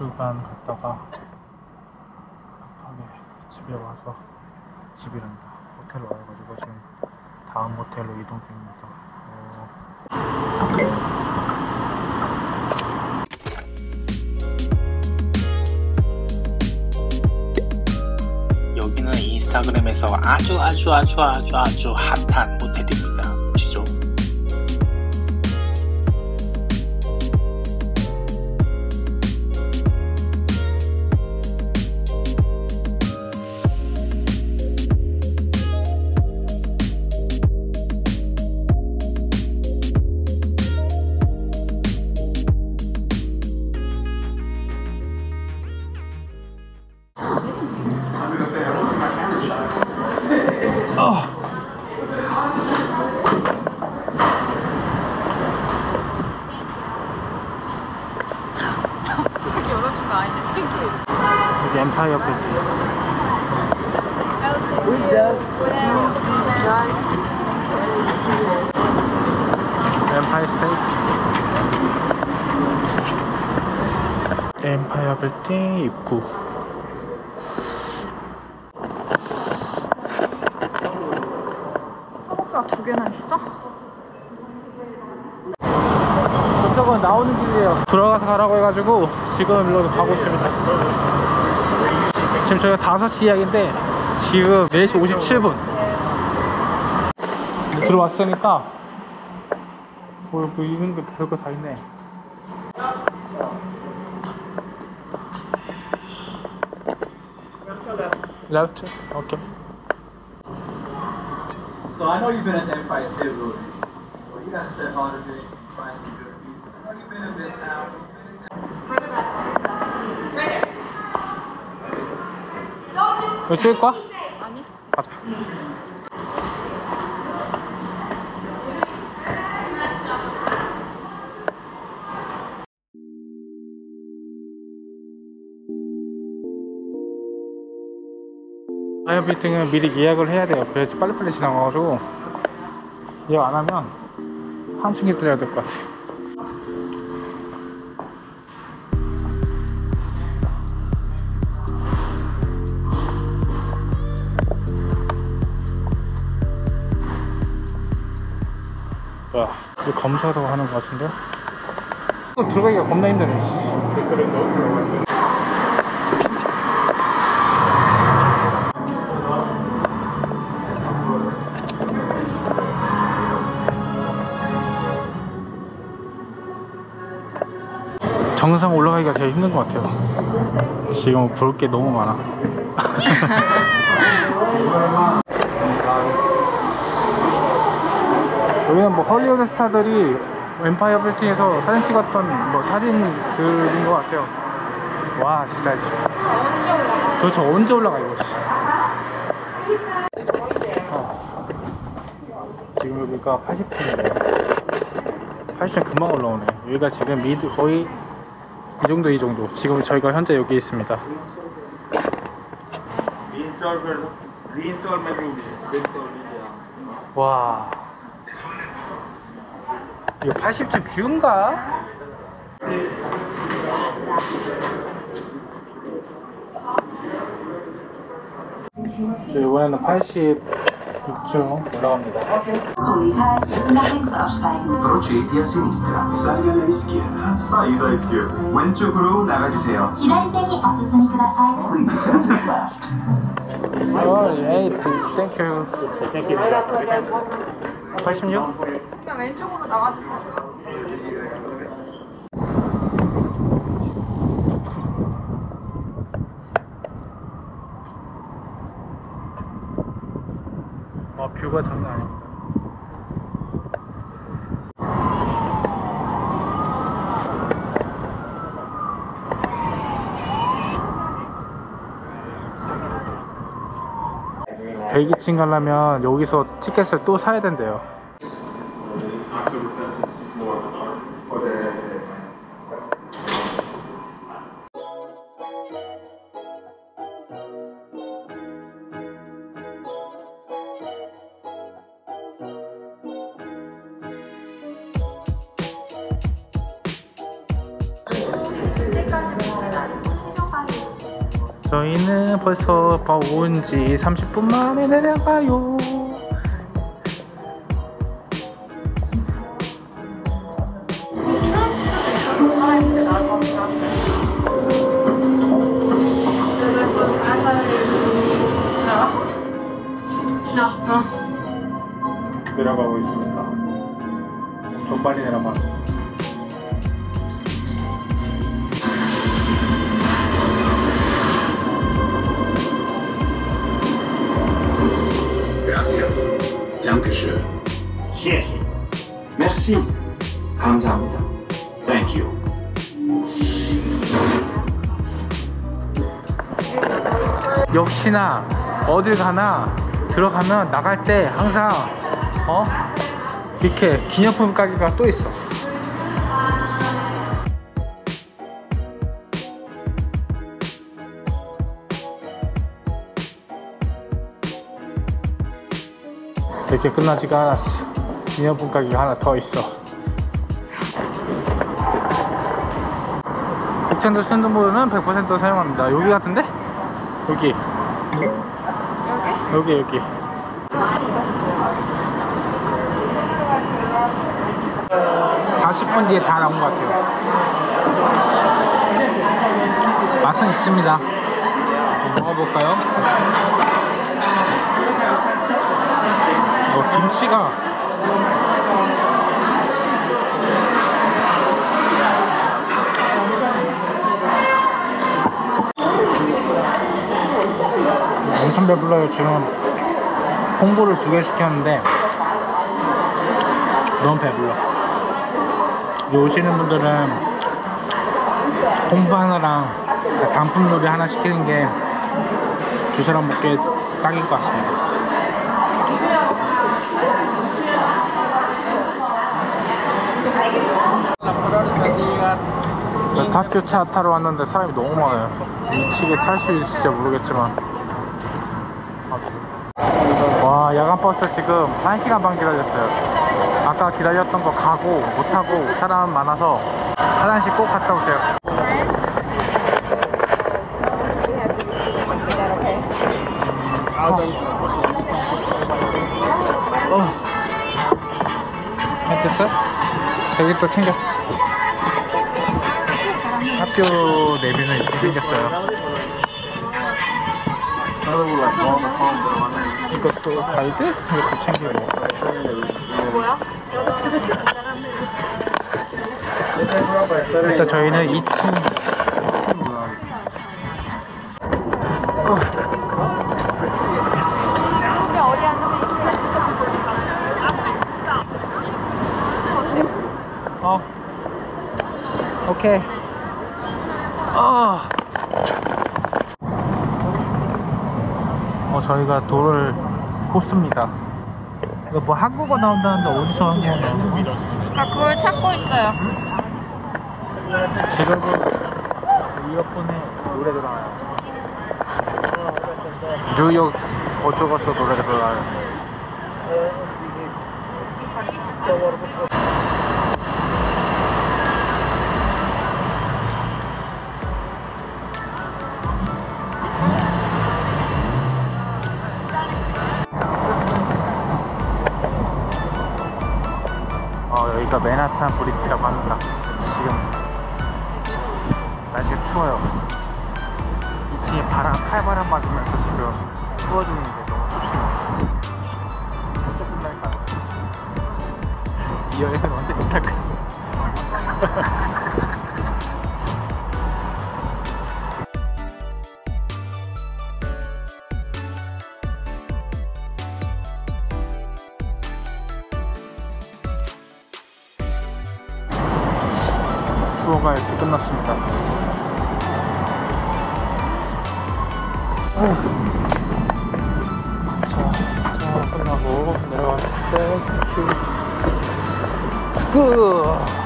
2시간 갔다가 급하게 집에 와서 집이란다 호텔로 와가지고 지금 다음 호텔로 이동 중입니다. 여기는 인스타그램에서 아주 핫한 호텔입니다. 보시죠. 여기 엠파이어 빌딩. 엠파이어 스테이트. 엠파이어 빌딩 입구. 스타벅스가 2개나 있어? 저쪽은 나오는 길이에요. 들어가서 가라고 해가지고 지금 일로 가고 있습니다. 지금 저희가 5시 예약인데 지금 4시 57분 들어왔으니까 뭐 있는 거 별거 다 있네. Left? Okay. So I know you've been at the Empire State Building. Well, you gotta step out of it, try some good pizza. I know you've been in Midtown. 이거 찍을 거야? 아니. 가자. 엠파이어 빌딩은 미리 예약을 해야 돼요. 그래야지 빨리빨리 지나가가지고 예약 안 하면 한층 기다려야 될 것 같아요. 뭐야, 이거 검사도 하는 것 같은데? 또 들어가기가 겁나 힘드네. 정상 올라가기가 제일 힘든 것 같아요. 지금 볼 게 너무 많아. 여기는 뭐 헐리우드 스타들이 엠파이어 빌딩에서 사진 찍었던 뭐 사진들인 것 같아요. 와 진짜 도대체 언제 올라가 이거. 지금 여기가 80층인데 80층 금방 올라오네. 여기가 지금 미드 거의 이 정도. 지금 저희가 현재 여기 있습니다. 와 이거 80층 뷰인가? 저 이번에는 86층 올라갑니다. Procedi a sinistra. Salga alla izquierda. Saída à esquerda. 왼쪽으로 나가주세요. Please exit left. Sorry, thank you. 86? 그냥 왼쪽으로 나가주세요. 뷰가 장난 아닙니다. 층 가려면 여기서 티켓을 또 사야 된대요. 그때까지 먹어야 저희는 벌써 온 지 30분 만에 내려가요. 내려가고 있습니다. 좀 빨리 내려가. Gracias. Dankeschön. 谢谢。 Merci. 감사합니다. Thank you. 역시나 어딜 가나 들어가면 나갈 때 항상 이렇게 기념품 가게가 또 있어. 이렇게 끝나지가 않았어. 기념품 가게가 하나 더 있어. 국천도 순두부는 100% 사용합니다. 여기 같은데? 여기. 여기. 40분 뒤에 다 나온 것 같아요. 맛은 있습니다. 먹어볼까요? 김치가 엄청 배불러요. 지금 홍보를 2개 시켰는데 너무 배불러. 오시는 분들은 홍보 하나랑 단품 요리 하나 시키는 게 2사람 먹기에 딱일 것 같습니다. 학교 차 타러 왔는데 사람이 너무 많아요. 미치게 탈 수 있을지 모르겠지만, 와, 야간 버스 지금 1시간 반 기다렸어요. 아까 기다렸던 거 가고 못하고 사람 많아서 화장실 꼭 갔다 오세요. 됐어? 여기 또 챙겨. 학교 내비는 이렇게 생겼어요. 이것도 가이드? 이렇게 챙기고. 뭐야? 일단 저희는 2층. 근데 어디 앉으면 오케이. 저희가 돌을 꽂습니다. 이거 뭐 한국어 나온다는데 어디서 한국어 나오는 거야? 그걸 찾고 있어요. 지금은 이어폰에 노래 들어가요. 뉴욕 어쩌고저쩌고 노래 들어가요. 여기가 맨하탄 브릿지라고 합니다. 지금 날씨가 추워요. 2층에 칼바람 맞으면서 지금 추워 죽는데 너무 춥습니다. 언제 끝날까요? 이 여행은 언제 끝날까요? 투어가 이렇게 끝났습니다. 자, 끝나고 내려갔을 때 끝!